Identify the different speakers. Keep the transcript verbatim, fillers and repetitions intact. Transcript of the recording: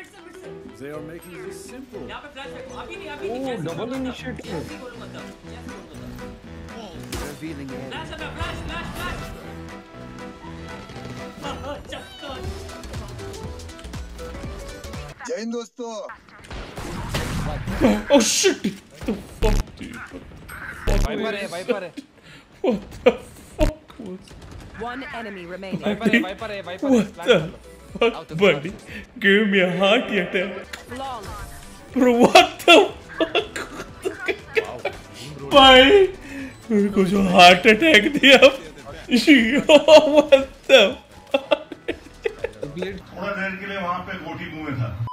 Speaker 1: They are making this simple.
Speaker 2: यहाँ पे flash रखो अभी नहीं अभी नहीं
Speaker 3: Oh, double initiative.
Speaker 2: ऐसे बोलो मतलब ऐसे बोलो मतलब
Speaker 1: Revealing it.
Speaker 2: फ्लैश है फ्लैश फ्लैश फ्लैश चक्कर
Speaker 4: जय हिंद दोस्तों
Speaker 5: Oh shit! What the fuck, dude?
Speaker 3: Viper है, Viper है.
Speaker 5: What the fuck was?
Speaker 6: One enemy remaining.
Speaker 3: Viper है, Viper है, Viper है.
Speaker 5: What the fuck, buddy? Give me a heart attack. Bro, what the fuck? Bhai, मेरे को जो heart attack दिया. Yo, what the fuck?
Speaker 7: थोड़ा देर के लिए वहाँ पे गोटी मुंह में था.